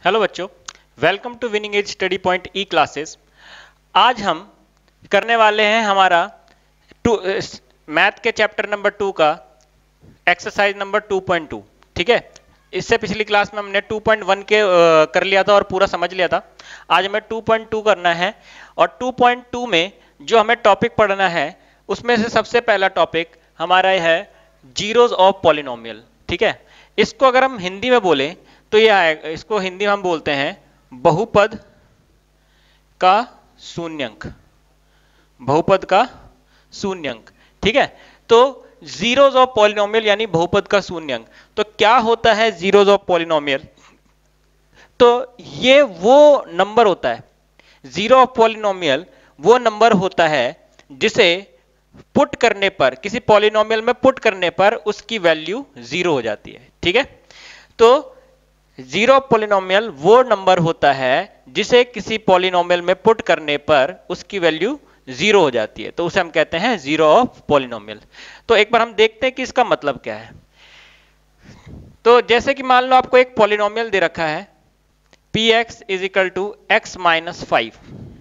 Hello बच्चों, welcome to winning edge study point e classes. आज हम करने वाले हैं हमारा मैथ के चैप्टर नंबर 2 का एक्सरसाइज नंबर 2.2। ठीक है, इससे पिछली क्लास में हमने 2.1 के कर लिया था और पूरा समझ लिया था। आज हमें 2.2 करना है और 2.2 में जो हमें टॉपिक पढ़ना है उसमें से सबसे पहला टॉपिक हमारा है जीरोज ऑफ पॉलिनोमियल। ठीक है, इसको अगर हम हिंदी में बोलें तो ये आएगा, इसको हिंदी में हम बोलते हैं बहुपद का शून्यंक। बहुपद का शून्यंक। ठीक है, तो जीरोज ऑफ पॉलिनोमियल यानी बहुपद का शून्यंक। तो क्या होता है जीरोज ऑफ पॉलिनोमियल? तो ये वो नंबर होता है, जीरो ऑफ पॉलिनोमियल वो नंबर होता है जिसे पुट करने पर, किसी पॉलिनोमियल में पुट करने पर उसकी वैल्यू जीरो हो जाती है। ठीक है, तो जीरो पॉलिनोमियल वो नंबर होता है जिसे किसी पॉलिनोमियल में पुट करने पर उसकी वैल्यू जीरो हो जाती है, तो उसे हम कहते हैं जीरो ऑफ पॉलिनोमियल। तो एक बार हम देखते हैं कि इसका मतलब क्या है। तो जैसे कि मान लो आपको एक पॉलिनोमियल दे रखा है px is equal to x minus 5।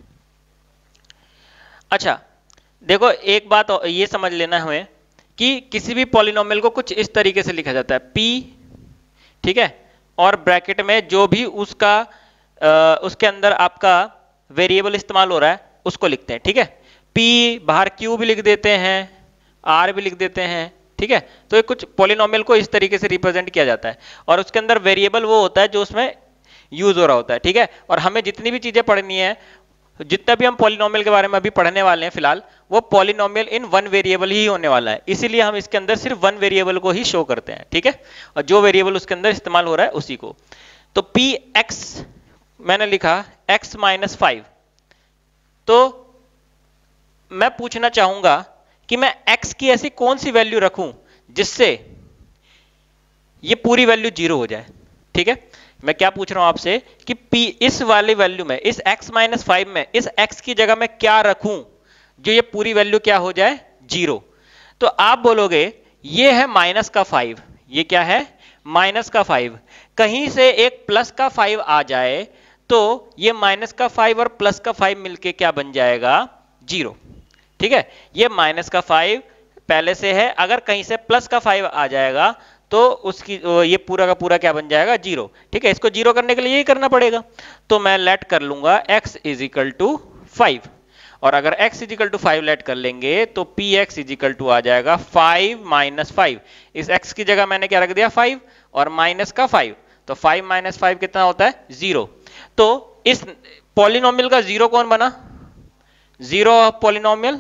अच्छा देखो, एक बात ये समझ लेना हमें कि किसी भी पॉलिनोमियल को कुछ इस तरीके से लिखा जाता है p, ठीक है, और ब्रैकेट में जो भी उसका उसके अंदर आपका वेरिएबल इस्तेमाल हो रहा है उसको लिखते हैं। ठीक है, p बाहर q भी लिख देते हैं, r भी लिख देते हैं। ठीक है, तो ये कुछ पॉलिनोमियल को इस तरीके से रिप्रेजेंट किया जाता है और उसके अंदर वेरिएबल वो होता है जो उसमें यूज हो रहा होता है। ठीक है, और हमें जितनी भी चीजें पढ़नी है, जितना भी हम पॉलिनोमियल के बारे में अभी पढ़ने वाले हैं फिलहाल, वो पॉलिनोमियल इन वन वेरिएबल ही होने वाला है, इसीलिए हम इसके अंदर सिर्फ वन वेरिएबल को ही शो करते हैं। ठीक है, और जो वेरिएबल उसके अंदर इस्तेमाल हो रहा है उसी को। तो पी एक्स मैंने लिखा x माइनस 5। तो मैं पूछना चाहूंगा कि मैं x की ऐसी कौन सी वैल्यू रखूं जिससे ये पूरी वैल्यू जीरो हो जाए। ठीक है, मैं क्या पूछ रहा हूं आपसे कि p इस वाली वैल्यू में, इस x माइनस 5 में इस x की जगह मैं क्या रखूं जो ये पूरी वैल्यू क्या हो जाए, जीरो। तो आप बोलोगे ये है माइनस का 5, ये क्या है, माइनस का 5। कहीं से एक प्लस का 5 आ जाए तो ये माइनस का 5 और प्लस का 5 मिलके क्या बन जाएगा, जीरो। ठीक है, ये माइनस का 5 पहले से है, अगर कहीं से प्लस का 5 आ जाएगा तो उसकी ये पूरा का पूरा क्या बन जाएगा, जीरो। ठीक है, इसको जीरो करने के लिए यही करना पड़ेगा। तो मैं लेट कर लूंगा x इज इक्वल टू 5, और अगर x is equal to 5 let कर लेंगे तो px इज इक्वल टू आ जाएगा 5 माइनस 5। इस x की जगह मैंने क्या रख दिया, 5 और माइनस का 5, तो 5 माइनस 5 कितना होता है, जीरो। तो इस पॉलिनोमियल का जीरो कौन बना, zero of polynomial,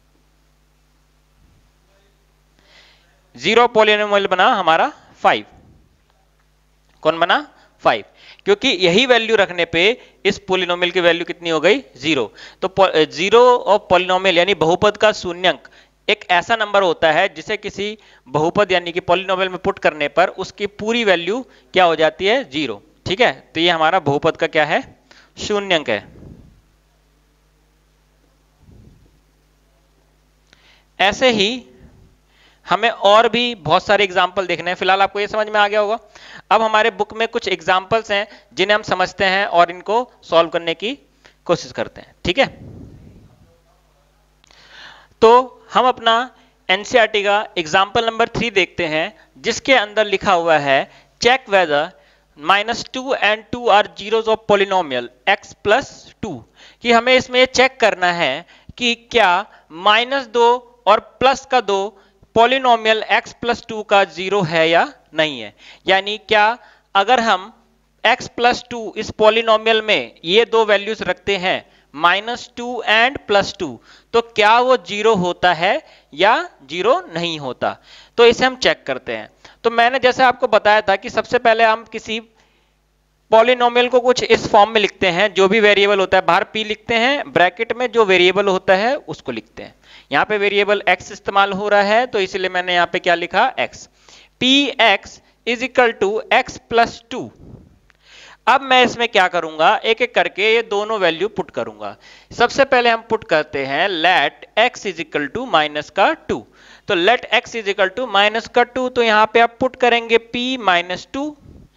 zero polynomial बना हमारा 5। कौन बना, 5, क्योंकि यही वैल्यू रखने पे इस पॉलिनोमियल की वैल्यू कितनी हो गई, जीरो। तो जीरो ऑफ पॉलिनोमियल यानी बहुपद का शून्यंक एक ऐसा नंबर होता है जिसे किसी बहुपद यानी कि पॉलिनोमियल में पुट करने पर उसकी पूरी वैल्यू क्या हो जाती है, जीरो। ठीक है, तो ये हमारा बहुपद का क्या है, शून्यंक है। ऐसे ही हमें और भी बहुत सारे एग्जाम्पल देखने हैं। फिलहाल आपको ये समझ में आ गया होगा। अब हमारे बुक में कुछ एग्जाम्पल्स हैं जिन्हें हम समझते हैं और इनको सॉल्व करने की कोशिश करते हैं। ठीक है, तो हम अपना एनसीईआरटी का एग्जाम्पल नंबर 3 देखते हैं जिसके अंदर लिखा हुआ है check whether -2 and 2 are zeros of polynomial x plus 2। कि हमें इसमें ये चेक करना है कि क्या -2 और प्लस का 2 पॉलिनोमियल x प्लस 2 का जीरो है या नहीं है। यानी क्या अगर हम x प्लस 2 इस पॉलिनोमियल में ये दो वैल्यूज रखते हैं -2 एंड +2, तो क्या वो जीरो होता है या जीरो नहीं होता। तो इसे हम चेक करते हैं। तो मैंने जैसे आपको बताया था कि सबसे पहले हम किसी पॉलिनोमियल को कुछ इस फॉर्म में लिखते हैं, जो भी वेरिएबल होता है बाहर p लिखते हैं, ब्रैकेट में जो वेरिएबल होता है उसको लिखते हैं। यहाँ पे वेरिएबल x इस्तेमाल हो रहा है तो इसलिए मैंने यहाँ पे क्या लिखा, x। px is equal to x plus 2। अब मैं इसमें क्या करूंगा, एक एक करके ये दोनों वैल्यू पुट करूंगा। सबसे पहले हम पुट करते हैं let x is equal to minus का 2। तो let x is equal to minus का 2, तो यहाँ पे आप पुट करेंगे p माइनस 2,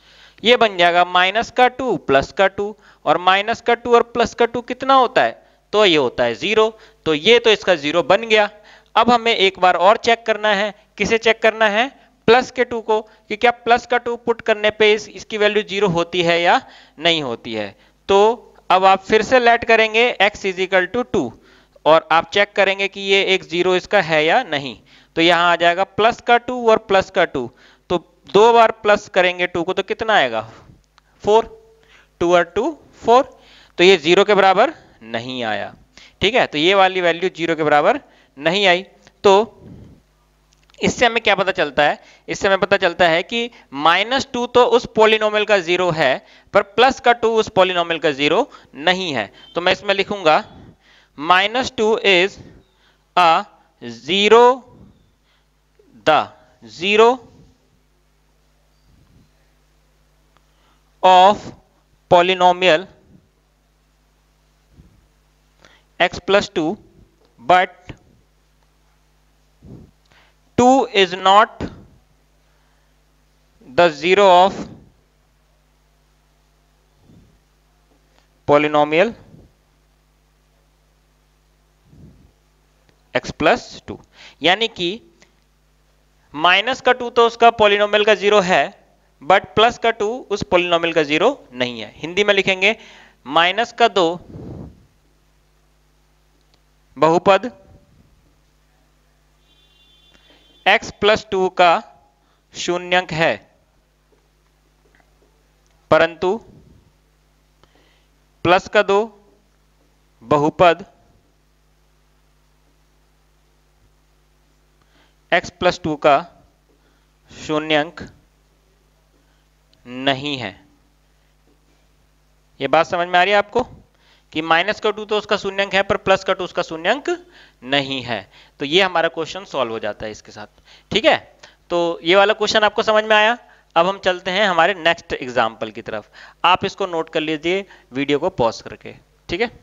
ये बन जाएगा माइनस का 2 प्लस का 2, और माइनस का 2 और प्लस का 2 कितना होता है, तो ये होता है 0। तो ये तो इसका 0 बन गया। अब हमें एक बार और चेक करना है, किसे चेक करना है, प्लस के 2 को, कि क्या प्लस का 2 पुट करने पे इसकी वैल्यू 0 होती है या नहीं होती है। तो अब आप फिर से लेट करेंगे x इजिकल टू 2, और आप चेक करेंगे कि ये एक 0 इसका है या नहीं। तो यहां आ जाएगा प्लस का 2 और प्लस का 2, तो 2 बार प्लस करेंगे 2 को तो कितना आएगा 4, 2 और 2 4, तो ये 0 के बराबर नहीं आया। ठीक है, तो ये वाली वैल्यू 0 के बराबर नहीं आई। तो इससे हमें क्या पता चलता है, इससे हमें पता चलता है कि -2 तो उस पॉलिनोमियल का 0 है, पर प्लस का 2 उस पॉलिनोमियल का 0 नहीं है। तो मैं इसमें लिखूंगा -2 is a 0, the 0 of polynomial x plus 2, but 2 is not the 0 of polynomial x plus 2। यानी कि माइनस का 2 तो उसका पॉलिनोमियल का 0 है, बट प्लस का 2 उस पॉलिनोमियल का 0 नहीं है। हिंदी में लिखेंगे माइनस का 2 बहुपद x प्लस 2 का शून्यंक है, परंतु प्लस का 2 बहुपद x प्लस 2 का शून्यंक नहीं है। यह बात समझ में आ रही है आपको कि माइनस का 2 तो उसका शून्यंक है, पर प्लस का 2 उसका शून्यंक नहीं है। तो ये हमारा क्वेश्चन सॉल्व हो जाता है इसके साथ। ठीक है, तो ये वाला क्वेश्चन आपको समझ में आया। अब हम चलते हैं हमारे नेक्स्ट एग्जाम्पल की तरफ। आप इसको नोट कर लीजिए वीडियो को पॉज करके। ठीक है,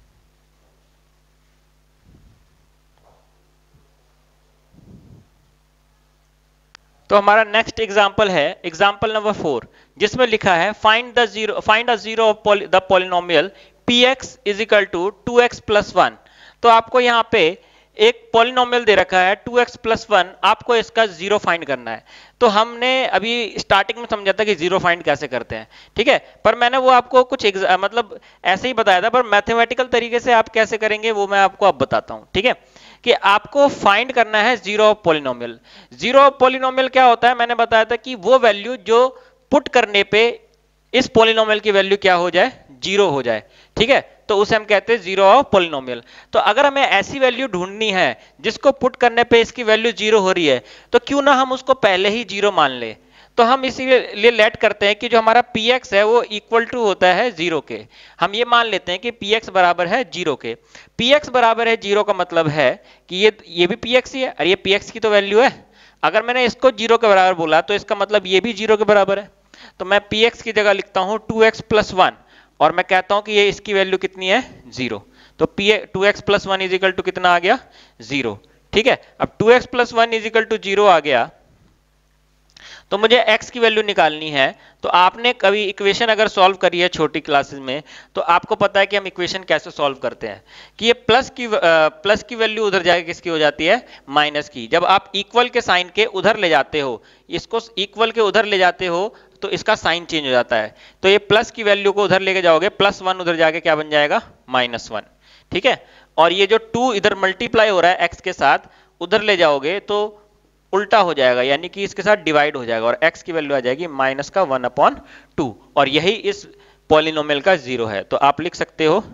तो हमारा नेक्स्ट एग्जाम्पल है एग्जाम्पल नंबर 4, जिसमें लिखा है find a zero of the polynomial px is equal to 2x plus 1। तो आपको यहाँ पे एक पॉलिनोमियल दे रखा है 2x प्लस 1, आपको इसका जीरो फाइंड करना है। तो हमने अभी स्टार्टिंग में समझा था कि जीरो फाइंड कैसे करते हैं, ठीक है, पर मैंने वो आपको कुछ मतलब ऐसे ही बताया था, पर मैथमेटिकल तरीके से आप कैसे करेंगे वो मैं आपको अब बताता हूँ। ठीक है, कि आपको फाइंड करना है zero of polynomial. Zero of polynomial क्या होता है, मैंने बताया था कि वो वैल्यू जो पुट करने पे इस पॉलिनोमियल की वैल्यू क्या हो जाए, जीरो हो जाए। ठीक है, तो उसे हम कहते हैं जीरो ऑफ पॉलिनोमियल। तो अगर हमें ऐसी वैल्यू ढूंढनी है जिसको पुट करने पे इसकी वैल्यू जीरो हो रही है, तो क्यों ना हम उसको पहले ही जीरो मान ले। तो हम इसीलिए लेट करते हैं कि जो हमारा px है वो इक्वल टू होता है जीरो के। हम ये मान लेते हैं कि px बराबर है जीरो के। px बराबर है जीरो का मतलब है कि ये भी px ही है, और ये px की तो वैल्यू है। अगर मैंने इसको जीरो के बराबर बोला तो इसका मतलब ये भी जीरो के बराबर है। तो मैं px की जगह लिखता हूं 2x प्लस 1, और मैं कहता हूं कि ये इसकी वैल्यू कितनी है, जीरो। तो 2x plus 1 is equal to कितना आ गया, जीरो। ठीक है, अब 2x plus 1 is equal to zero आ गया, तो मुझे x की वैल्यू निकालनी है। तो आपने कभी इक्वेशन अगर सॉल्व करी है छोटी क्लासेस में, तो आपको पता है कि हम इक्वेशन कैसे सॉल्व करते हैं, कि ये प्लस की वैल्यू उधर जाके किसकी हो जाती है, माइनस की। जब आप इक्वल के साइन के उधर ले जाते हो, इसको इक्वल के उधर ले जाते हो, तो इसका साइन चेंज हो जाता है। तो ये प्लस की वैल्यू को उधर लेके जाओगे, प्लस 1 उधर जाके क्या बन जाएगा, -1। ठीक है, और ये जो 2 इधर मल्टीप्लाई हो रहा है x के साथ, उधर ले जाओगे तो उल्टा हो जाएगा, यानी कि इसके साथ डिवाइड हो जाएगा, और x की वैल्यू आ जाएगी माइनस का 1/2, और यही इस पॉलिनोमियल का जीरो है। तो आप लिख सकते हो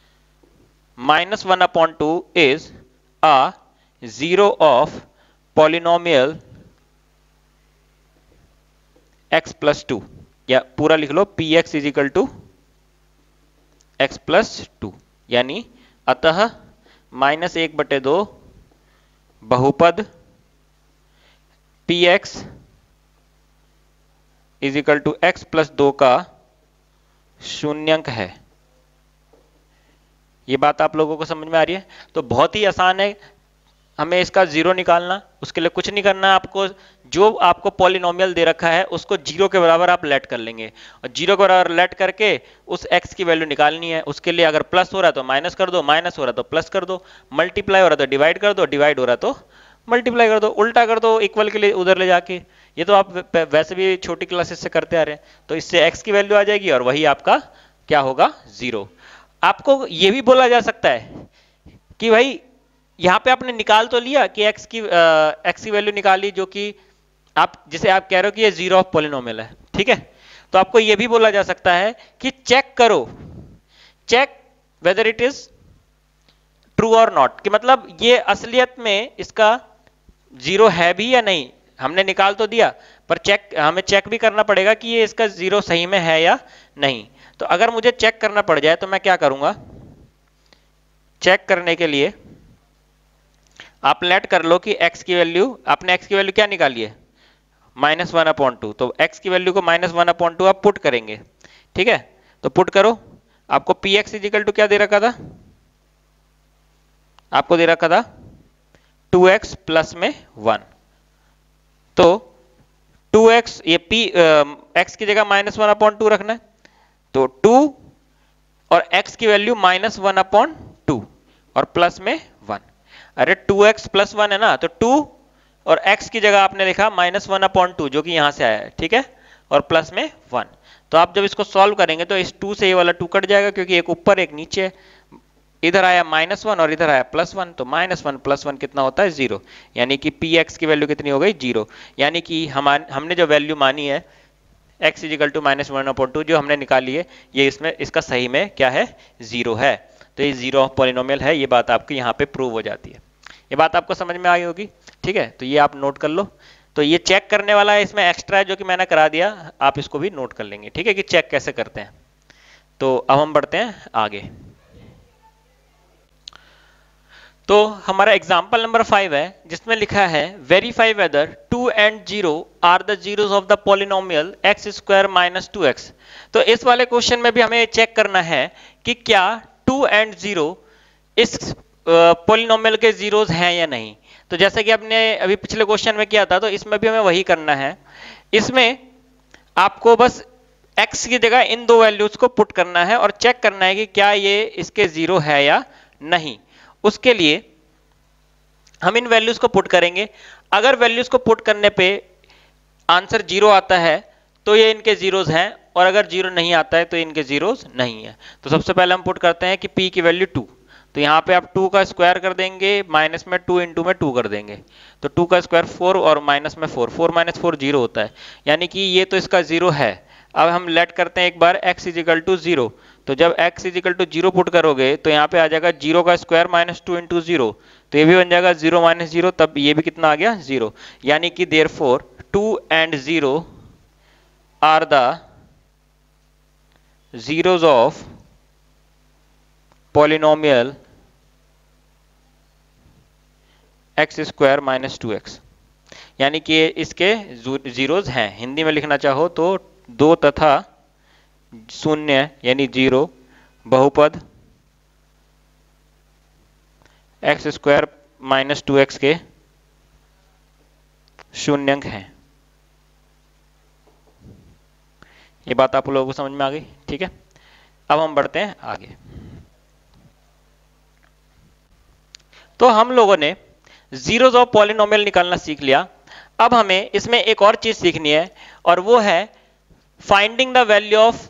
-1/2 is a zero of polynomial x plus 2, या पूरा लिख लो px is equal to x plus 2, यानी अतः -1/2 बहुपद px is equal to x plus 2 का शून्यंक है। ये बात आप लोगों को समझ में आ रही है। तो बहुत ही आसान है, हमें इसका जीरो निकालना, उसके लिए कुछ नहीं करना आपको, जो आपको पॉलिनोमियल दे रखा है उसको जीरो के बराबर आप लेट कर लेंगे, और जीरो के बराबर लेट करके उस x की वैल्यू निकालनी है। उसके लिए अगर प्लस हो रहा है तो माइनस कर दो, माइनस हो रहा है तो प्लस कर दो, मल्टीप्लाई हो रहा है तो डिवाइड कर दो, डिवाइड हो रहा है तो मल्टीप्लाई कर दो, उल्टा कर दो इक्वल के लिए उधर ले जाके। ये तो आप वैसे भी छोटी क्लासेस से करते आ रहे हैं। तो इससे x की वैल्यू आ जाएगी और वही आपका क्या होगा, जीरो। आपको ये भी बोला जा सकता है कि भाई यहां पे आपने निकाल तो लिया कि x की वैल्यू निकाली, जो कि आप जिसे आप कह रहे हो कि ये जीरो ऑफ पॉलिनोमियल है, ठीक है। तो आपको ये भी बोला जा सकता है कि चेक करो, check whether it is true और नॉट, कि मतलब ये असलियत में इसका जीरो है भी या नहीं। हमने निकाल तो दिया पर हमें चेक भी करना पड़ेगा कि ये इसका जीरो सही में है या नहीं। तो अगर मुझे चेक करना पड़ जाए तो मैं क्या करूंगा, चेक करने के लिए आप लेट कर लो कि x की वैल्यू, आपने x की वैल्यू क्या निकाली है, -1/2। तो x की वैल्यू को -1/2 आप पुट करेंगे, ठीक है। तो पुट करो, आपको px इजिकल टू क्या दे रखा था, आपको दे रखा था 2x प्लस में 1। तो 2x, ये x की जगह -1/2 रखना है, तो 2 और x की वैल्यू -1/2 और प्लस में 1। अरे 2x प्लस 1 है ना, तो 2 और x की जगह आपने लिखा -1/2 जो कि यहां से आया है, ठीक है, और प्लस में 1। तो आप जब इसको सॉल्व करेंगे तो इस 2 से ये वाला 2 कट जाएगा, क्योंकि एक ऊपर एक नीचे, इधर आया -1 और इधर आया +1, तो -1 + 1 कितना होता है, 0। यानी कि px की वैल्यू कितनी हो गई, 0। यानी कि हमने जो वैल्यू मानी है x = -1/2 जो हमने निकाली है, ये इसमें इसका सही में क्या है, 0 है। तो ये जीरो ऑफ पॉलिनोमियल है, ये बात आपकी यहाँ पे प्रूव हो जाती है। ये बात आपको समझ में आई होगी, ठीक है। तो ये आप नोट कर लो। तो ये चेक करने वाला है, इसमें एक्स्ट्रा है जो कि मैंने करा दिया, आप इसको भी नोट कर लेंगे, ठीक है, कि चेक कैसे करते हैं। तो अब हम बढ़ते हैं आगे। तो हमारा एग्जाम्पल नंबर 5 है, जिसमें लिखा है verify whether 2 and 0 are the zeros of the polynomial x² - 2x। तो इस वाले क्वेश्चन में भी हमें चेक करना है कि क्या 2 and 0 इस पॉलिनोमियल के जीरोस हैं या नहीं। तो जैसे कि आपने अभी पिछले क्वेश्चन में किया था, तो इसमें भी हमें वही करना है। इसमें आपको बस x की जगह इन दो वैल्यूज को पुट करना है और चेक करना है कि क्या ये इसके जीरो है या नहीं। उसके लिए हम इन वैल्यूज को पुट करेंगे। अगर वैल्यूज को पुट करने पे आंसर 0 आता है तो ये इनके जीरोस हैं, और अगर 0 नहीं आता है तो इनके जीरोस नहीं है। तो सबसे पहले हम पुट करते हैं कि p की वैल्यू 2। तो यहाँ पे आप 2 का स्क्वायर कर देंगे, माइनस में 2 इंटू में 2 कर देंगे, तो 2 का स्क्वायर 4 और माइनस में 4, 4 - 4 0 होता है, यानी कि ये तो इसका 0 है। अब हम लेट करते हैं एक बार x = 0। तो जब x = 0 पुट करोगे तो यहाँ पे आ जाएगा 0 का स्क्वायर -2 इंटू 0, तो ये भी बन जाएगा 0 - 0, तब ये भी कितना आ गया, 0। यानी कि therefore 2 and 0 are the zeros of polynomial x² - 2x। यानी कि इसके जीरोस हैं। हिंदी में लिखना चाहो तो 2 तथा 0 यानी 0 बहुपद x² - 2x के शून्यंक हैं। ये बात आप लोगों को समझ में आ गई, ठीक है। अब हम बढ़ते हैं आगे। तो हम लोगों ने जीरोस ऑफ पॉलिनोमियल निकालना सीख लिया। अब हमें इसमें एक और चीज सीखनी है, और वो है finding the value of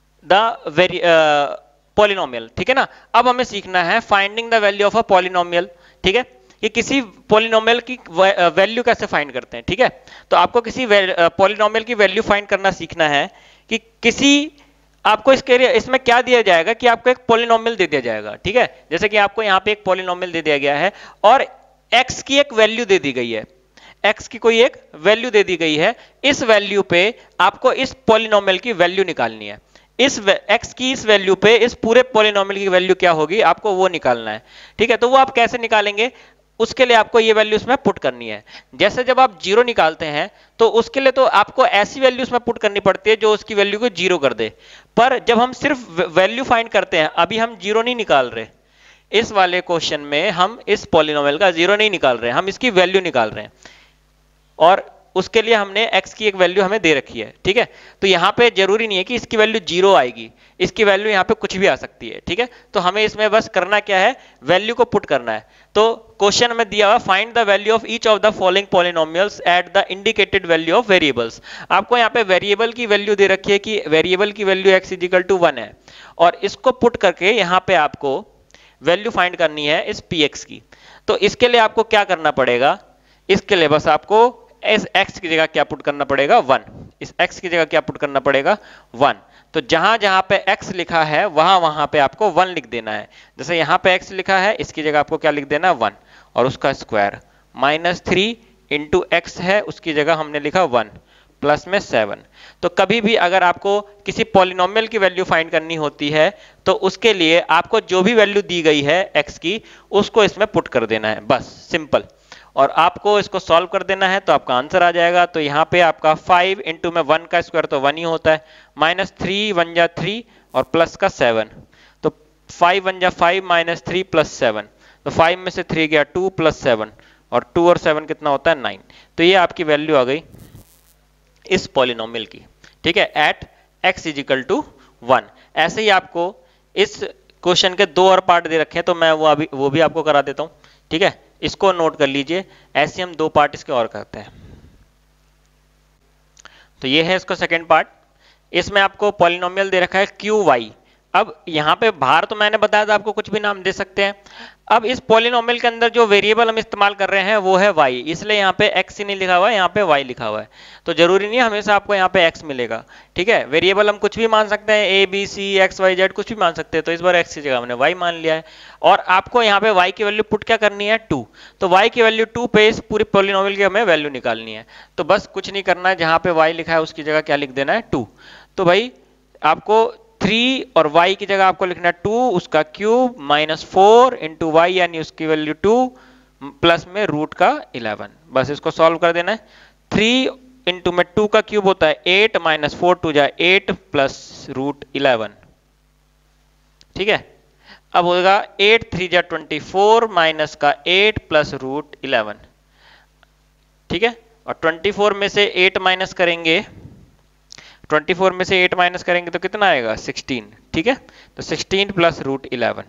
the polynomial, ठीक है ना। अब हमें सीखना है finding the value of a polynomial, ठीक है, कि किसी पॉलिनोमियल की वैल्यू कैसे फाइंड करते हैं, ठीक है। तो आपको किसी पॉलिनोमियल की वैल्यू फाइंड करना सीखना है कि किसी आपको इसमें क्या दिया जाएगा कि आपको एक पॉलिनोमियल दे दिया जाएगा, ठीक है। जैसे कि आपको यहाँ पे एक पॉलिनोमियल दे दिया गया है और x की एक वैल्यू दे दी गई है, x की कोई एक वैल्यू दे दी गई है। इस वैल्यू पे आपको इस पॉलिनोमियल की वैल्यू निकालनी है। इस x की इस वैल्यू पे इस पूरे पॉलिनोमियल की वैल्यू क्या होगी, आपको वो निकालना है, ठीक है। तो वो आप कैसे निकालेंगे, उसके लिए आपको ये वैल्यू इसमें पुट करनी है। जैसे जब आप 0 निकालते हैं तो उसके लिए तो आपको ऐसी वैल्यू इसमें पुट करनी पड़ती है जो उसकी वैल्यू को 0 कर दे। पर जब हम सिर्फ वैल्यू फाइंड करते हैं, अभी हम 0 नहीं निकाल रहे, इस वाले क्वेश्चन में हम इस पॉलिनोमियल का जीरो नहीं निकाल रहे हैं, हम इसकी वैल्यू निकाल रहे हैं और उसके लिए हमने x की एक वैल्यू हमें दे रखी है। ठीक है, तो यहां पे जरूरी नहीं है कि इसकी वैल्यू जीरो आएगी, इसकी वैल्यू यहां पे कुछ भी आ सकती है। ठीक है, तो हमें इसमें बस करना क्या है, वैल्यू को पुट करना है। तो क्वेश्चन में दिया हुआ find the value of each of the following polynomials at the indicated value of variables. आपको यहाँ पे वेरिएबल की वैल्यू दे रखी है कि वेरिएबल की वैल्यू x इजिकल टू 1 है और इसको पुट करके यहाँ पे आपको वैल्यू फाइंड करनी है इस px की। तो इसके लिए आपको क्या करना पड़ेगा, इसके लिए बस आपको इस x की जगह क्या पुट करना पड़ेगा 1, इस x की जगह क्या पुट करना पड़ेगा 1। तो जहां जहां पे x लिखा है वहां वहां पे आपको 1 लिख देना है। जैसे यहां पे x लिखा है, इसकी जगह आपको क्या लिख देना है 1 और उसका स्क्वायर, -3 इंटू x है, उसकी जगह हमने लिखा 1 प्लस में 7। तो कभी भी अगर आपको किसी पॉलिनोमियल की वैल्यू फाइंड करनी होती है तो उसके लिए आपको जो भी वैल्यू दी गई है x की उसको इसमें पुट कर देना है, बस सिंपल। और आपको इसको सॉल्व कर देना है तो आपका आंसर आ जाएगा। तो यहाँ पे आपका 5 इंटू में 1 का स्क्वायर तो 1 ही होता है, -3 1 जा 3 और प्लस का 7, तो 5 1 जा 5 -3 प्लस 7, तो 5 में से 3 गया 2 प्लस 7 और 2 और 7 कितना होता है 9। तो ये आपकी वैल्यू आ गई इस पॉलिनोमियल की। ठीक है, एट x इजिकल टू 1। ऐसे ही आपको इस क्वेश्चन के दो और पार्ट दे रखे हैं तो मैं वो भी आपको करा देता हूं। ठीक है, इसको नोट कर लीजिए, ऐसे हम दो पार्ट इसके और करते हैं। तो ये है इसका सेकंड पार्ट, इसमें आपको पॉलिनोमियल दे रखा है QY। अब यहाँ पे बाहर तो मैंने बताया था आपको कुछ भी नाम दे सकते हैं। अब इस पॉलिनोमियल के अंदर जो वेरिएबल हम इस्तेमाल कर रहे हैं वो है y, इसलिए यहाँ पे x ही नहीं लिखा हुआ है, यहाँ पे y लिखा हुआ है। तो जरूरी नहीं है हमेशा आपको यहाँ पे x मिलेगा। ठीक है, वेरिएबल हम कुछ भी मान सकते हैं, a b c x y z कुछ भी मान सकते हैं। तो इस बार x की जगह हमने y मान लिया है और आपको यहाँ पे y की वैल्यू पुट क्या करनी है 2। तो y की वैल्यू 2 पे इस पूरी पॉलिनोमियल की हमें वैल्यू निकालनी है। तो बस कुछ नहीं करना है, जहाँ पे y लिखा है उसकी जगह क्या लिख देना है 2। तो भाई आपको 3 और y की जगह आपको लिखना है 2, उसका क्यूब -4 इंटू वाई यानी उसकी वैल्यू 2 प्लस में रूट का 11। बस इसको सॉल्व कर देना है। 3 इंटू में 2 का क्यूब होता है 8 -4 2 जा 8 प्लस रूट 11। ठीक है, अब होगा 8 3 जा 24 माइनस का 8 प्लस रूट 11। ठीक है, और 24 में से 8 माइनस करेंगे, 24 में से 8 माइनस करेंगे तो कितना आएगा 16। ठीक है, तो 16 प्लस रूट 11।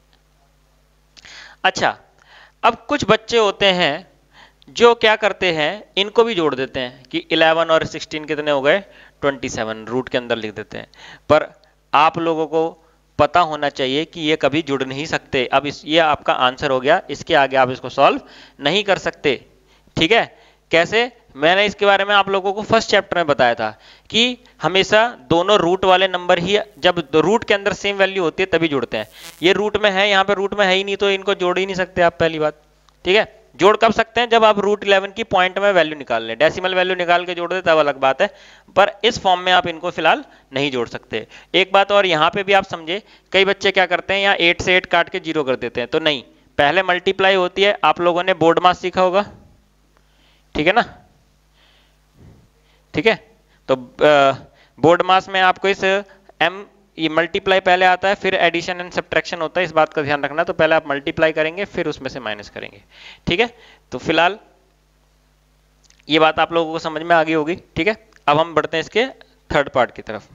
अच्छा, अब कुछ बच्चे होते हैं जो क्या करते हैं, इनको भी जोड़ देते हैं कि 11 और 16 कितने हो गए 27, रूट के अंदर लिख देते हैं। पर आप लोगों को पता होना चाहिए कि ये कभी जुड़ नहीं सकते। अब ये आपका आंसर हो गया, इसके आगे आप इसको सॉल्व नहीं कर सकते। ठीक है, कैसे, मैंने इसके बारे में आप लोगों को फर्स्ट चैप्टर में बताया था कि हमेशा दोनों रूट वाले नंबर ही जब रूट के अंदर सेम वैल्यू होती है तभी जुड़ते हैं। ये रूट में है, यहाँ पे रूट में है ही नहीं, तो इनको जोड़ ही नहीं सकते आप, पहली बात। ठीक है, जोड़ कब सकते हैं, जब आप रूट 11 की पॉइंट में वैल्यू निकाल लें, डेसिमल वैल्यू निकाल के जोड़ दे तब अलग बात है, पर इस फॉर्म में आप इनको फिलहाल नहीं जोड़ सकते। एक बात और यहाँ पे भी आप समझे, कई बच्चे क्या करते हैं, यहाँ 8 से 8 काट के 0 कर देते हैं। तो नहीं, पहले मल्टीप्लाई होती है। आप लोगों ने बोर्ड मास सीखा होगा, ठीक है ना। ठीक है, तो बोर्ड मास में आपको इस ये मल्टीप्लाई पहले आता है, फिर एडिशन एंड सब्ट्रैक्शन होता है, इस बात का ध्यान रखना। तो पहले आप मल्टीप्लाई करेंगे, फिर उसमें से माइनस करेंगे। ठीक है, तो फिलहाल ये बात आप लोगों को समझ में आ गई होगी। ठीक है, अब हम बढ़ते हैं इसके थर्ड पार्ट की तरफ।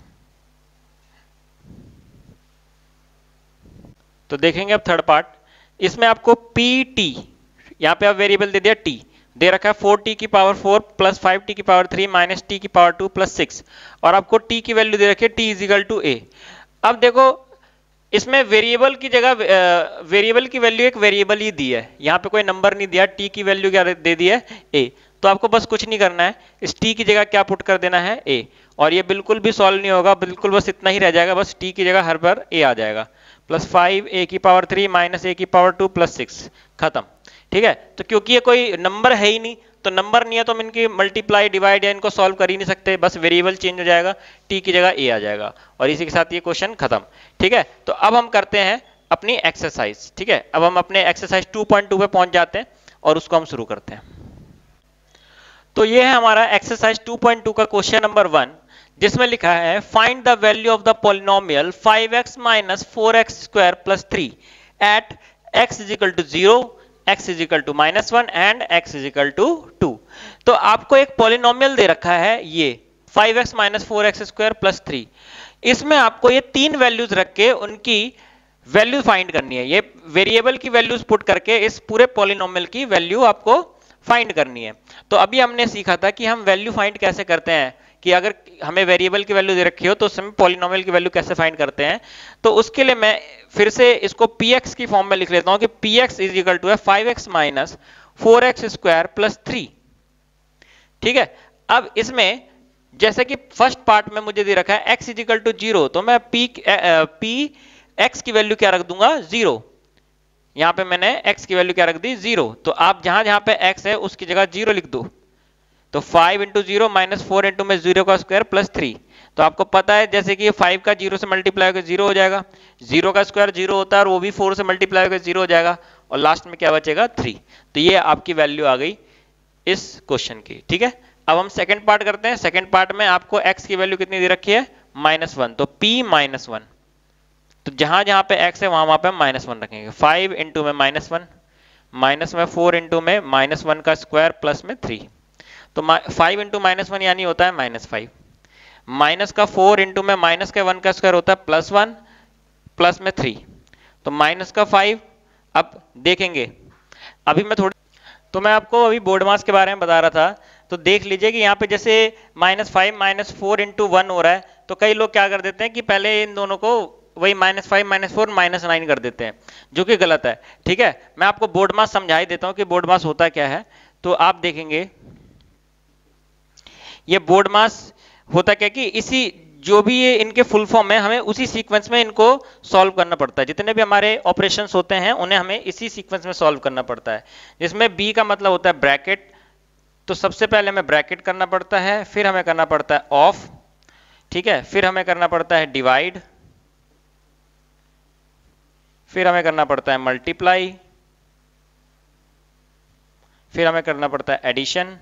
तो देखेंगे अब थर्ड पार्ट, इसमें आपको pt, यहां पे आप वेरिएबल दे दिया t, दे रखा है 4t की पावर 4 प्लस 5t की पावर 3 माइनस t की पावर 2 प्लस 6, और आपको t की वैल्यू दे रखी है t इजिकल टू a। अब देखो, इसमें वेरिएबल की जगह वेरिएबल की वैल्यू एक वेरिएबल ही दी है, यहाँ पे कोई नंबर नहीं दिया, t की वैल्यू क्या दे दी है a। तो आपको बस कुछ नहीं करना है, इस t की जगह क्या पुट कर देना है a, और ये बिल्कुल भी सॉल्व नहीं होगा, बिल्कुल बस इतना ही रह जाएगा, बस t की जगह हर बार a आ जाएगा, प्लस 5 a की पावर 3 माइनस a की पावर 2 प्लस 6, खत्म। ठीक है, तो क्योंकि ये कोई नंबर है ही नहीं, तो नंबर नहीं है तो हम इनकी मल्टीप्लाई डिवाइड या इनको सॉल्व कर ही नहीं सकते, बस वेरिएबल चेंज हो जाएगा, t की जगह a आ जाएगा, और इसी के साथ ये क्वेश्चन खत्म। ठीक है, तो अब हम करते हैं अपनी एक्सरसाइज। ठीक है, अब हम अपने एक्सरसाइज 2.2 पे पहुंच जाते हैं और उसको हम शुरू करते हैं। तो ये है हमारा एक्सरसाइज 2.2 का क्वेश्चन नंबर 1, जिसमें लिखा है find the value of the polynomial 5x minus 4x square plus 3 at x is equal to 0, x is equal to -1 and x is equal to 2। तो आपको एक पॉलिनोमियल दे रखा है ये 5x - 4x स्क्वायर प्लस 3। इसमें आपको ये तीन वैल्यूज रख के उनकी वैल्यू फाइंड करनी है। ये वेरिएबल की वैल्यूज पुट करके इस पूरे पॉलिनोमियल की वैल्यू आपको फाइंड करनी है। तो अभी हमने सीखा था कि हम वैल्यू फाइंड कैसे करते हैं, कि अगर हमें वेरिएबल की वैल्यू दे रखी हो तो उस समय पॉलिनोमियल की वैल्यू कैसे फाइंड करते हैं। तो उसके लिए मैं फिर से इसको px की फॉर्म में लिख लेता हूं कि px इज इक्वल टू है 5x - 4x स्क्वायर प्लस 3। ठीक है, अब इसमें जैसे कि फर्स्ट पार्ट में मुझे दे रखा है x इज इक्वल टू 0, तो मैं p x की वैल्यू क्या रख दूंगा 0। यहां पे मैंने x की वैल्यू क्या रख दी 0, तो आप जहां जहां पे x है उसकी जगह 0 लिख दो। तो 5 इंटू 0 - 4 इंटू में 0 का स्क्वायर प्लस 3। तो आपको पता है जैसे कि 5 का 0 से मल्टीप्लाई होकर 0 हो जाएगा, 0 का स्क्वायर 0 होता है और वो भी 4 से मल्टीप्लाई होकर 0 हो जाएगा, और लास्ट में क्या बचेगा 3। तो ये आपकी वैल्यू आ गई इस क्वेश्चन की। ठीक है, अब हम सेकंड पार्ट करते हैं। सेकंड पार्ट में आपको x की वैल्यू कितनी दे रखी है -1, तो p -1, तो जहां जहां पे x है वहां वहां पे हम -1 रखेंगे। 5 इंटू में -1 माइनस में 4 इंटू में -1 का स्क्वायर प्लस में 3, तो 5 इंटू -1 यानी होता है -5, माइनस का 4 इंटू में माइनस का 1 का स्क्वायर होता है +1 प्लस में 3, तो माइनस का 5। अब देखेंगे अभी मैं आपको अभी बोर्ड मास के बारे में बता रहा था, तो देख लीजिए कि यहाँ पे जैसे -5 - 4 इंटू 1 हो रहा है, तो कई लोग क्या कर देते हैं कि पहले इन दोनों को वही -5 - 4 -9 कर देते हैं, जो कि गलत है। ठीक है, मैं आपको बोर्ड मास समझा ही देता हूं कि बोर्ड मास होता क्या है। तो आप देखेंगे ये बोर्ड मास होता क्या कि इसी जो भी ये इनके फुल फॉर्म है हमें उसी सीक्वेंस में इनको सॉल्व करना पड़ता है। जितने भी हमारे ऑपरेशंस होते हैं उन्हें हमें इसी सीक्वेंस में सॉल्व करना पड़ता है, जिसमें बी का मतलब होता है ब्रैकेट। तो सबसे पहले हमें ब्रैकेट करना पड़ता है, फिर हमें करना पड़ता है ऑफ, ठीक है, फिर हमें करना पड़ता है डिवाइड, फिर हमें करना पड़ता है मल्टीप्लाई, फिर हमें करना पड़ता है एडिशन,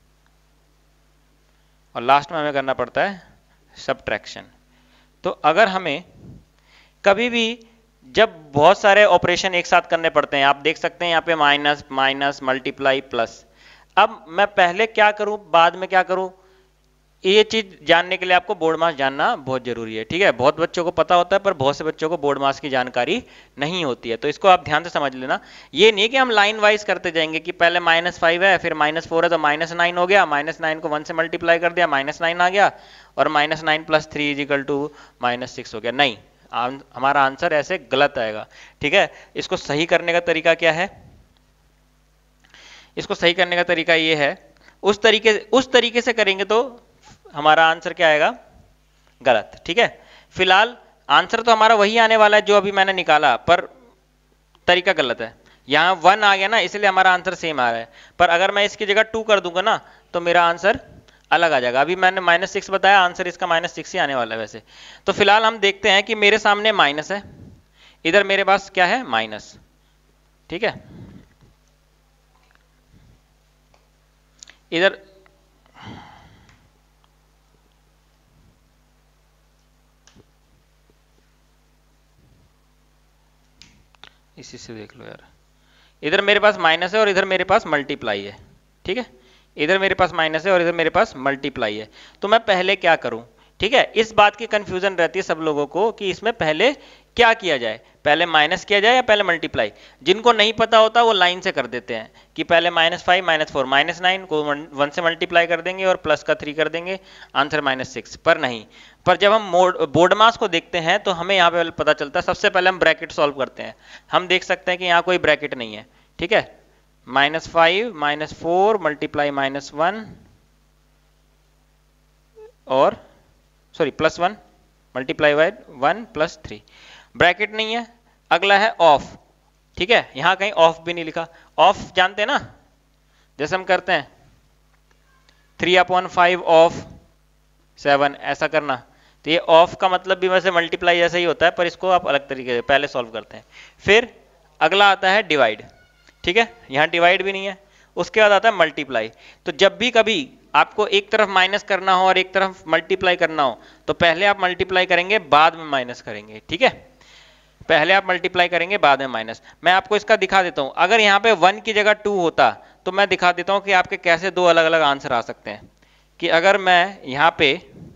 और लास्ट में हमें करना पड़ता है सब्ट्रैक्शन। तो अगर हमें कभी भी जब बहुत सारे ऑपरेशन एक साथ करने पड़ते हैं, आप देख सकते हैं यहाँ पे माइनस माइनस मल्टीप्लाई प्लस, अब मैं पहले क्या करूं बाद में क्या करूं, ये चीज जानने के लिए आपको बोर्ड मास जानना बहुत जरूरी है। ठीक है, बहुत बच्चों को पता होता है पर बहुत से बच्चों को बोर्ड मास की जानकारी नहीं होती है, तो इसको आप ध्यान से समझ लेना। ये नहीं कि हम लाइन वाइज करते जाएंगे कि पहले -5 है फिर -4 है तो -9 हो गया, -9 को 1 से मल्टीप्लाई कर दिया -9 आ गया, और -9 + 3 = -6 हो गया। नहीं, हमारा आंसर ऐसे गलत आएगा। ठीक है, इसको सही करने का तरीका क्या है, इसको सही करने का तरीका ये है, उस तरीके से करेंगे तो हमारा आंसर क्या आएगा गलत। ठीक है, फिलहाल आंसर तो हमारा वही आने वाला है जो अभी मैंने निकाला, पर तरीका गलत है। यहां 1 आ गया ना, इसलिए हमारा आंसर सेम आ रहा है, पर अगर मैं इसकी जगह 2 कर दूंगा ना तो मेरा आंसर अलग आ जाएगा। अभी मैंने -6 बताया, आंसर इसका -6 ही आने वाला है वैसे। तो फिलहाल हम देखते हैं कि मेरे सामने माइनस है, इधर मेरे पास क्या है माइनस। ठीक है, इधर इसी से देख लो यार, इधर मेरे पास माइनस है और इधर मेरे पास मल्टीप्लाई है। ठीक है, इधर मेरे पास माइनस है और इधर मेरे पास मल्टीप्लाई है, तो मैं पहले क्या करूं। ठीक है, इस बात की कंफ्यूजन रहती है सब लोगों को कि इसमें पहले क्या किया जाए, पहले माइनस किया जाए या पहले मल्टीप्लाई। जिनको नहीं पता होता वो लाइन से कर देते हैं कि पहले -5 - 4 -9 को 1 से मल्टीप्लाई कर देंगे और प्लस का 3 कर देंगे, आंसर -6। पर नहीं, पर जब हम बोर्ड मास को देखते हैं तो हमें यहाँ पे पता चलता है। सबसे पहले हम ब्रैकेट सॉल्व करते हैं, हम देख सकते हैं कि यहाँ कोई ब्रैकेट नहीं है। ठीक है, -5 - 4 मल्टीप्लाई -1 और सॉरी +1 मल्टीप्लाई बाय 1 + 3, ब्रैकेट नहीं है। अगला है ऑफ। ठीक है, यहां कहीं ऑफ भी नहीं लिखा। ऑफ जानते हैं ना, जैसे हम करते हैं 3/5 ऑफ 7 ऐसा करना, तो ये ऑफ का मतलब भी वैसे मल्टीप्लाई जैसा ही होता है, पर इसको आप अलग तरीके से पहले सॉल्व करते हैं। फिर अगला आता है डिवाइड। ठीक है, यहां डिवाइड भी नहीं है। उसके बाद आता है मल्टीप्लाई। तो जब भी कभी आपको एक तरफ माइनस करना हो और एक तरफ मल्टीप्लाई करना हो तो पहले आप मल्टीप्लाई करेंगे बाद में माइनस करेंगे। ठीक है, पहले आप मल्टीप्लाई करेंगे बाद में माइनस। मैं आपको इसका दिखा देता हूं, अगर यहाँ पे 1 की जगह 2 होता तो मैं दिखा देता हूं कि आपके कैसे दो अलग अलग आंसर आ सकते हैं। कि अगर मैं यहाँ पे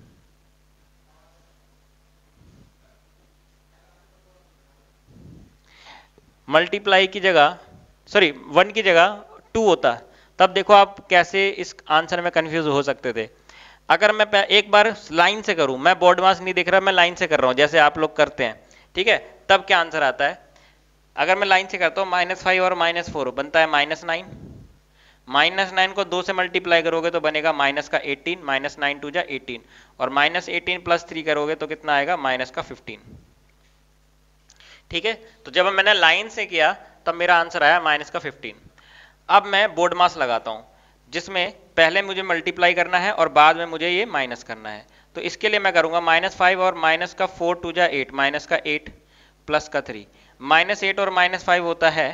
मल्टीप्लाई की जगह, सॉरी 1 की जगह 2 होता, तब देखो आप कैसे इस आंसर में कंफ्यूज हो सकते थे। अगर मैं एक बार लाइन से करूं, मैं बोर्ड मास नहीं देख रहा, मैं लाइन से कर रहा हूं जैसे आप लोग करते हैं, ठीक है, तब क्या आंसर आता है। अगर मैं लाइन से करता हूं -5 और -4 बनता है -9। -9 को 2 से मल्टीप्लाई करोगे तो बनेगा माइनस का 18, -9 2 जा 18, और -18 + 3 करोगे तो कितना आएगा -15। ठीक है, तो जब मैंने लाइन से किया तब मेरा आंसर आया -15। अब मैं बोर्ड मास लगाता हूं जिसमें पहले मुझे मल्टीप्लाई करना है और बाद में मुझे ये माइनस करना है। तो इसके लिए मैं करूंगा -5 और -4 2 जा 8, -8 + का 3, -8 और -5 होता है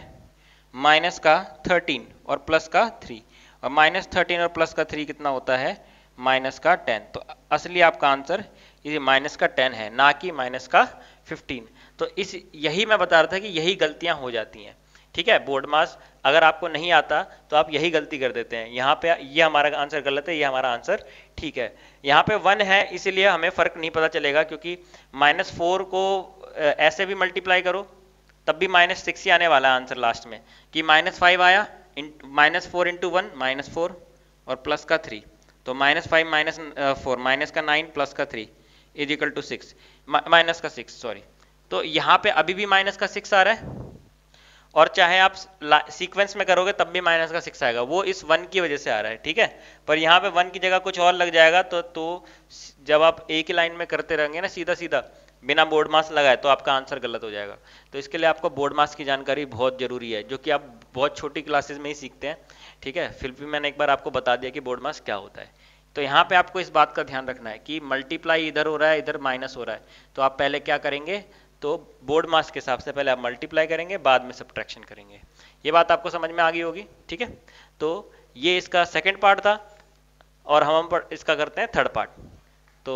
-13 और +3, और -13 और +3 कितना होता है -10। तो असली आपका आंसर ये -10 है, ना कि -15। तो इस यही मैं बता रहा था कि यही गलतियां हो जाती हैं। ठीक है, बोर्ड मास अगर आपको नहीं आता तो आप यही गलती कर देते हैं। यहाँ पे ये हमारा आंसर गलत है, ये हमारा आंसर ठीक है। यहाँ पे 1 है इसीलिए हमें फर्क नहीं पता चलेगा, क्योंकि -4 को ऐसे भी मल्टीप्लाई करो तब भी -6 ही आने वाला है आंसर लास्ट में। कि -5 आया, -4 × 1 -4 और प्लस का 3, तो -5 -4 -9 + का 3 = 6, -6 सॉरी। तो यहाँ पे अभी भी -6 आ रहा है, और चाहे आप सीक्वेंस में करोगे तब भी -6 आएगा, वो इस 1 की वजह से आ रहा है। ठीक है, पर यहाँ पे 1 की जगह कुछ और लग जाएगा तो जब आप एक ही लाइन में करते रहेंगे ना सीधा सीधा बिना बोर्ड मास लगाए, तो आपका आंसर गलत हो जाएगा। तो इसके लिए आपको बोर्ड मास की जानकारी बहुत जरूरी है, जो कि आप बहुत छोटी क्लासेस में ही सीखते हैं। ठीक है, फिर भी मैंने एक बार आपको बता दिया कि बोर्ड मास क्या होता है। तो यहाँ पे आपको इस बात का ध्यान रखना है कि मल्टीप्लाई इधर हो रहा है, इधर माइनस हो रहा है, तो आप पहले क्या करेंगे, तो बोर्ड मास के हिसाब से पहले आप मल्टीप्लाई करेंगे, बाद में सब्ट्रैक्शन करेंगे। ये बात आपको समझ में आ गई होगी। ठीक है, तो ये इसका सेकंड पार्ट था, और हम इसका करते हैं थर्ड पार्ट। तो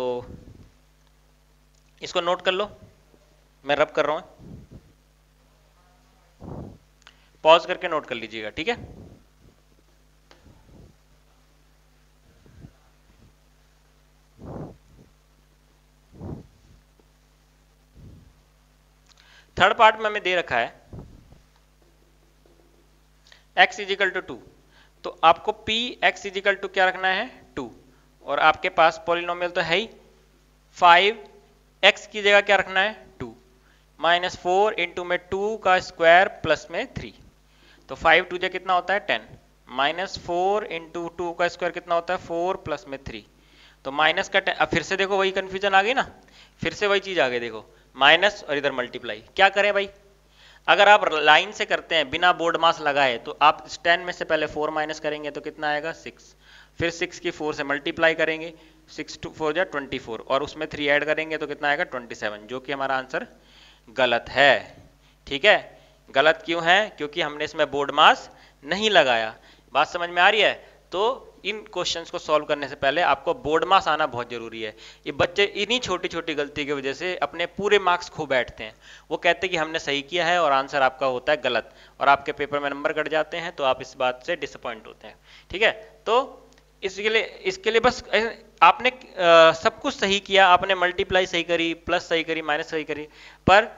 इसको नोट कर लो, मैं रब कर रहा हूं, पॉज करके नोट कर लीजिएगा। ठीक है, थर्ड पार्ट में हमें दे रखा है x = 2, तो आपको p x = क्या रखना है 2, और आपके पास पॉलिनोमियल तो है ही 5, x की जगह क्या रखना है 2, -4 × में 2 का स्क्वायर प्लस में 3, तो 5 2 कितना होता है 10, -4 × 2 का स्क्वायर कितना होता है 4 प्लस में 3, तो माइनस का 10। अब फिर से देखो वही कंफ्यूजन आ गई ना, फिर से वही चीज आ गई, देखो माइनस और इधर मल्टीप्लाई। क्या करें भाई, अगर आप लाइन से करते हैं बिना बोर्ड मास लगाए, तो आप 10 में से पहले 4 माइनस करेंगे तो कितना आएगा 6, फिर 6 की 4 से मल्टीप्लाई करेंगे, 6 2 4 जा 24, और उसमें 3 ऐड करेंगे तो कितना आएगा 27, जो कि हमारा आंसर गलत है। ठीक है, गलत क्यों है, क्योंकि हमने इसमें बोर्ड मास नहीं लगाया। बात समझ में आ रही है। तो इन क्वेश्चंस को सॉल्व करने से पहले आपको बोर्ड मास आना बहुत जरूरी है। ये बच्चे इन्हीं छोटी छोटी गलती की वजह से अपने पूरे मार्क्स खो बैठते हैं। वो कहते हैं कि हमने सही किया है और आंसर आपका होता है गलत, और आपके पेपर में नंबर कट जाते हैं, तो आप इस बात से डिसअपॉइंट होते हैं। ठीक है, तो इसके लिए बस आपने सब कुछ सही किया, आपने मल्टीप्लाई सही करी, प्लस सही करी, माइनस सही करी, पर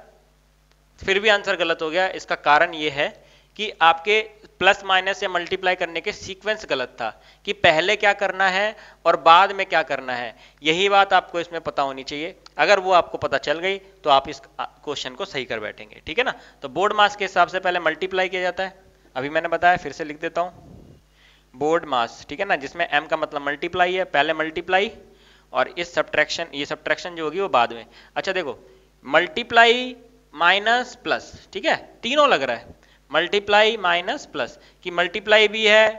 फिर भी आंसर गलत हो गया। इसका कारण यह है कि आपके प्लस माइनस या मल्टीप्लाई करने के सीक्वेंस गलत था, कि पहले क्या करना है और बाद में क्या करना है। यही बात आपको इसमें पता होनी चाहिए। अगर वो आपको पता चल गई तो आप इस क्वेश्चन को सही कर बैठेंगे। ठीक है ना, तो बोर्ड मास के हिसाब से पहले मल्टीप्लाई किया जाता है, अभी मैंने बताया, फिर से लिख देता हूं बोर्ड मास। ठीक है ना, जिसमें m का मतलब मल्टीप्लाई है, पहले मल्टीप्लाई और इस सब्ट्रैक्शन, ये सब्ट्रैक्शन जो होगी वो बाद में। अच्छा देखो, मल्टीप्लाई माइनस प्लस, ठीक है, तीनों लग रहा है, मल्टीप्लाई माइनस प्लस, कि मल्टीप्लाई भी है,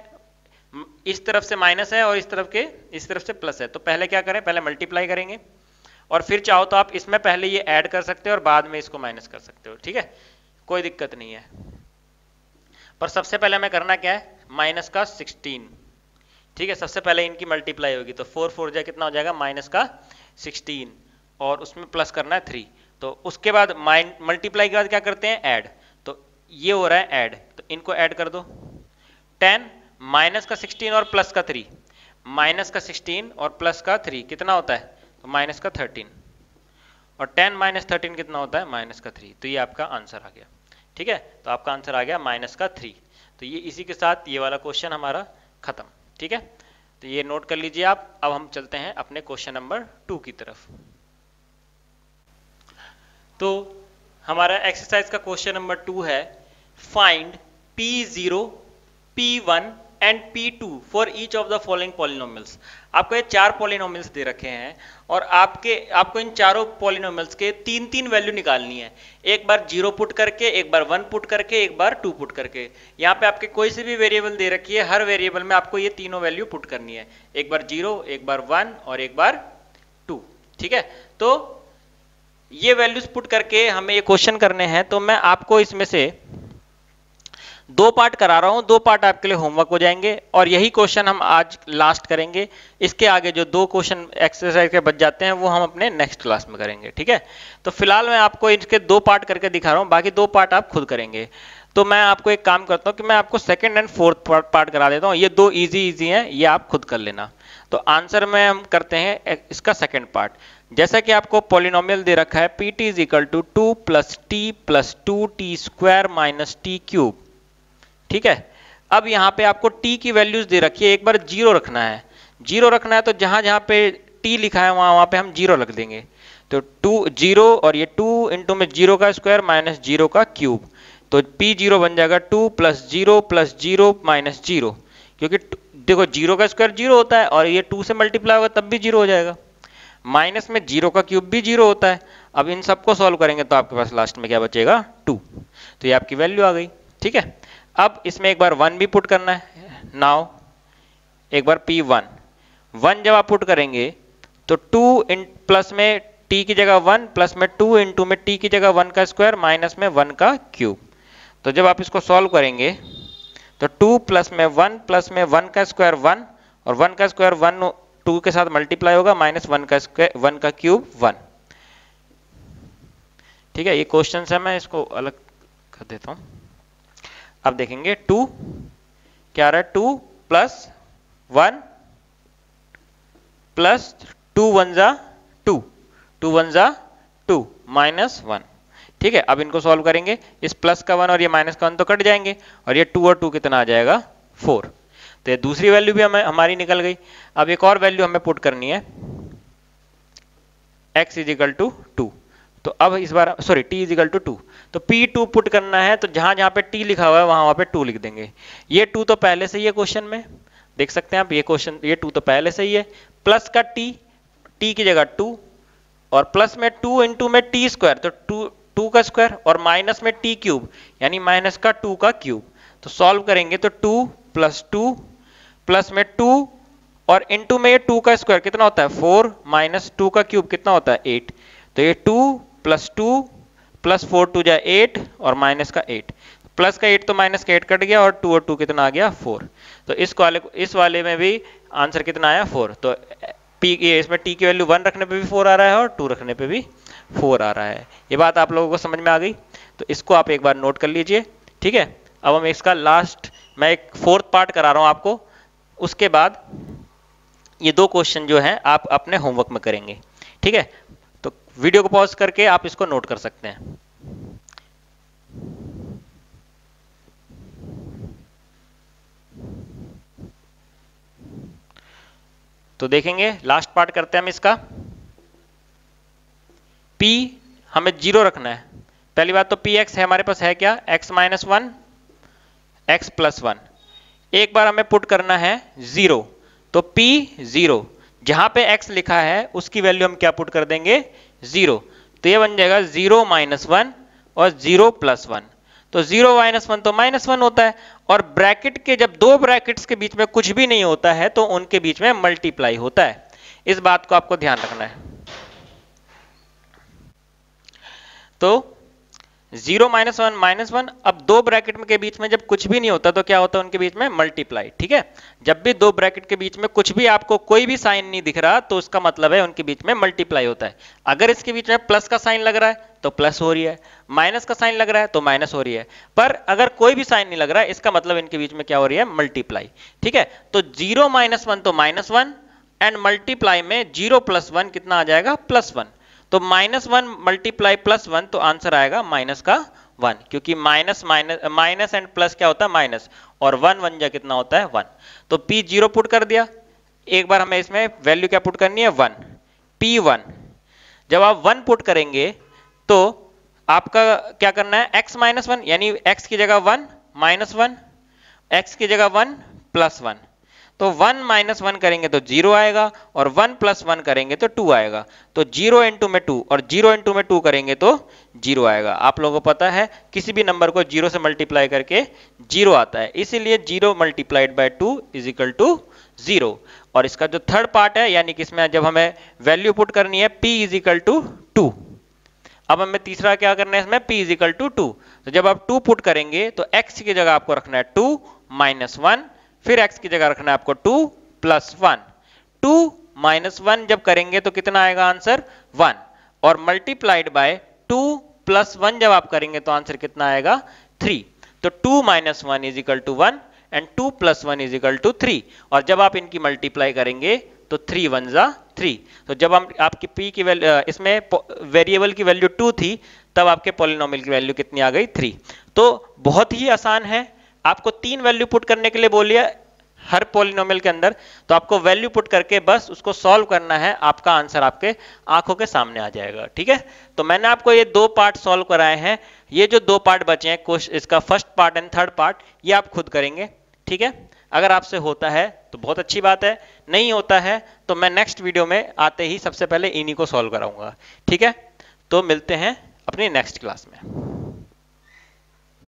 इस तरफ से माइनस है और इस तरफ से प्लस है। तो पहले क्या करें, पहले मल्टीप्लाई करेंगे, और फिर चाहो तो आप इसमें पहले ये ऐड कर सकते हो और बाद में इसको माइनस कर सकते हो। ठीक है, कोई दिक्कत नहीं है, पर सबसे पहले हमें करना क्या है, माइनस का 16। ठीक है, सबसे पहले इनकी मल्टीप्लाई होगी, तो 4 4 जा कितना हो जाएगा, -16, और उसमें प्लस करना है 3, तो उसके बाद मल्टीप्लाई के बाद क्या करते हैं, ऐड। तो ये हो रहा है ऐड, तो इनको ऐड कर दो। 10 माइनस का 16 और प्लस का 3, माइनस का 16 और प्लस का 3 कितना होता है, तो माइनस का 13, और 10 माइनस 13 कितना होता है, माइनस का 3। तो ये आपका आंसर आ गया। ठीक है, तो आपका आंसर आ गया माइनस का 3। तो ये इसी के साथ ये वाला क्वेश्चन हमारा खत्म। ठीक है, तो ये नोट कर लीजिए आप। अब हम चलते हैं अपने क्वेश्चन नंबर 2 की तरफ। तो हमारा एक्सरसाइज का क्वेश्चन नंबर 2 है, find P0, P1 and P2 for each of the following polynomials. आपको ये 4 पॉलिनोमियल्स दे रखे हैं और आपको इन चारों पॉलिनोमियल्स के 3-3 वैल्यू निकालनी है। एक बार 0 पुट करके, एक बार 1 पुट करके, एक बार 2 पुट करके। यहाँ पे आपके कोई सी भी वेरिएबल दे रखी है, हर वेरिएबल में आपको ये तीनों वैल्यू पुट करनी है, एक बार 0, एक बार 1 और एक बार 2। ठीक है, तो ये वैल्यूज पुट करके हमें ये क्वेश्चन करने हैं। तो मैं आपको इसमें से 2 पार्ट करा रहा हूं, 2 पार्ट आपके लिए होमवर्क हो जाएंगे और यही क्वेश्चन हम आज लास्ट करेंगे। इसके आगे जो 2 क्वेश्चन एक्सरसाइज के बच जाते हैं वो हम अपने नेक्स्ट क्लास में करेंगे। ठीक है, तो फिलहाल मैं आपको इसके 2 पार्ट करके दिखा रहा हूं, बाकी 2 पार्ट आप खुद करेंगे। तो मैं आपको एक काम करता हूं कि मैं आपको सेकंड एंड फोर्थ पार्ट करा देता हूं। ये 2 इजी हैं, ये आप खुद कर लेना। तो आंसर में हम करते हैं इसका सेकंड पार्ट। जैसा कि आपको पॉलिनोमियल दे रखा है Pt is equal to 2 plus t plus 2t square minus t cube. ठीक है, अब यहाँ पे आपको t की वैल्यूज दे रखी है, एक बार 0 रखना है। 0 रखना है तो जहां जहां पे t लिखा है वहां पे हम 0 रख देंगे। तो 0 और ये 2 इंटू में 0 का स्क्वायर माइनस 0 का क्यूब, तो P0 बन जाएगा 2 प्लस 0 माइनस 0, क्योंकि देखो 0 का स्क्वायर 0 होता है और ये 2 से मल्टीप्लाई होगा तब भी 0 हो जाएगा। माइनस में 0 का क्यूब भी 0 होता है। अब इन सबको सॉल्व करेंगे तो आपके पास लास्ट में क्या बचेगा, 2। तो ये आपकी वैल्यू आ गई। ठीक है, अब इसमें एक बार 1 भी पुट करना है। नाउ एक बार P1 जब आप पुट करेंगे तो 2 इन प्लस में t की जगह 1 प्लस में 2 इंटू में t की जगह 1 का स्क्वायर माइनस में 1 का क्यूब। तो जब आप इसको सॉल्व करेंगे तो 2 प्लस में 1 प्लस में 1 का स्क्वायर 1 और 1 का स्क्वायर 1 2 के साथ मल्टीप्लाई होगा माइनस 1 का स्क्वायर 1 का क्यूब 1। ठीक है, ये क्वेश्चन है, मैं इसको अलग कर देता हूं। अब देखेंगे 2 क्या आ रहा है, 2 प्लस 1 प्लस 2 1 जा 2, 2 1 जा 2 माइनस 1। ठीक है, अब इनको सॉल्व करेंगे, इस प्लस का 1 और ये माइनस का 1 तो कट जाएंगे और ये 2 और 2 कितना आ जाएगा, 4। तो ये दूसरी वैल्यू भी हमारी निकल गई। अब एक और वैल्यू हमें पुट करनी है, x इज इक्वल टू 2। तो अब इस बार sorry t is equal to 2, तो P2 पुट करना है। तो जहां जहां पे t लिखा हुआ है वहां पे 2 लिख देंगे। ये 2 तो पहले से ही है क्वेश्चन में, देख सकते हैं आप, ये 2 तो पहले से ही है। प्लस का t की जगह 2 और प्लस में 2 इंटू में t स्क्वायर, तो 2 का स्क्वायर और माइनस में t क्यूब यानी माइनस का 2 का क्यूब। तो सॉल्व करेंगे तो 2 प्लस 2 प्लस में 2 और इंटू में ये 2 का स्क्वायर कितना होता है 4 माइनस 2 का क्यूब कितना होता है 8। तो ये 2 प्लस 4 2 जा 8 और माइनस का 8, प्लस का 8 तो माइनस का 8 कट गया और 2 और 2 कितना आ गया 4। तो इस वाले में भी आंसर कितना आया 4। तो इसमें t की वैल्यू 1 रखने पे भी 4 आ रहा है और 2 रखने पे भी 4 आ रहा है। ये बात आप लोगों को समझ में आ गई, तो इसको आप एक बार नोट कर लीजिए। ठीक है, अब हम इसका लास्ट, मैं एक 4th पार्ट करा रहा हूं आपको, उसके बाद ये 2 क्वेश्चन जो हैं आप अपने होमवर्क में करेंगे। ठीक है, तो वीडियो को पॉज करके आप इसको नोट कर सकते हैं। तो देखेंगे, लास्ट पार्ट करते हैं हम इसका। P हमें 0 रखना है। पहली बात तो Px है हमारे पास, है क्या, x माइनस 1 x प्लस 1। एक बार हमें पुट करना है 0, तो P0 जहां पे x लिखा है उसकी वैल्यू हम क्या पुट कर देंगे 0। तो ये बन जाएगा 0 माइनस 1 और 0 प्लस 1। तो 0 माइनस 1 तो माइनस 1 होता है, और ब्रैकेट के जब 2 ब्रैकेट्स के बीच में कुछ भी नहीं होता है तो उनके बीच में मल्टीप्लाई होता है। इस बात को आपको ध्यान रखना है। तो 0 -1 -1। अब दो ब्रैकेट के बीच में जब कुछ भी नहीं होता तो क्या होता है उनके बीच में? मल्टीप्लाई। ठीक है, जब भी दो ब्रैकेट के बीच में कुछ भी आपको कोई भी साइन नहीं दिख रहा तो उसका मतलब है उनके बीच में मल्टीप्लाई होता है। अगर इसके बीच में प्लस का साइन लग रहा है तो प्लस हो रही है, माइनस का साइन लग रहा है तो माइनस हो रही है, पर अगर कोई भी साइन नहीं लग रहा है इसका मतलब इनके बीच में क्या हो रही है? मल्टीप्लाई। ठीक है, तो 0 -1 तो -1 एंड मल्टीप्लाई में 0 + 1 कितना आ जाएगा? +1। तो -1 मल्टीप्लाई +1 तो आंसर आएगा माइनस का 1, क्योंकि माइनस एंड प्लस क्या होता है? माइनस, और 1 1 जा कितना होता है? 1। तो P 0 पुट कर दिया। एक बार हमें इसमें वैल्यू क्या पुट करनी है? 1। P1 जब आप 1 पुट करेंगे तो आपका क्या करना है? x -1 यानी x की जगह 1 -1, x की जगह 1 +1। तो 1 -1 करेंगे तो 0 आएगा, और 1 + 1 करेंगे तो 2 आएगा। तो 0 × में 2 और 0 × में 2 करेंगे तो 0 आएगा। आप लोगों को पता है किसी भी नंबर को 0 से मल्टीप्लाई करके 0 आता है, इसीलिए 0 × 2 = 0। और इसका जो थर्ड पार्ट है, यानी कि इसमें जब हमें वैल्यू पुट करनी है p = 2। अब हमें तीसरा क्या करना है? इसमें p = 2। तो जब आप 2 पुट करेंगे तो x की जगह आपको रखना है 2 -1, फिर x की जगह रखना है आपको 2 + 1। 2 -1 जब करेंगे तो कितना आएगा आंसर? 1, और मल्टीप्लाइड बाय 2 + 1 जब आप करेंगे तो आंसर कितना आएगा? 3। तो 2 - 1 = 1 एंड 2 + 1 = 3, और जब आप इनकी मल्टीप्लाई करेंगे तो 3 × 1 = 3। तो जब हम आपकी p की वैल्यू, इसमें वेरिएबल की वैल्यू 2 थी, तब आपके पॉलिनोमियल की वैल्यू कितनी आ गई? 3। तो बहुत ही आसान है। आपको 3 वैल्यू पुट करने के लिए बोलिए हर पॉलिनोमियल के अंदर, तो आपको वैल्यू पुट करके बस उसको सॉल्व करना है, आपका आंसर आपके आंखों के सामने आ जाएगा। ठीक है, तो मैंने आपको ये 2 पार्ट सॉल्व कराए हैं। ये जो 2 पार्ट बचे हैं, इसका first part and third part, ये आप खुद करेंगे। ठीक है, अगर आपसे होता है तो बहुत अच्छी बात है, नहीं होता है तो मैं नेक्स्ट वीडियो में आते ही सबसे पहले इन्हीं को सॉल्व कराऊंगा। ठीक है, तो मिलते हैं अपनी नेक्स्ट क्लास में।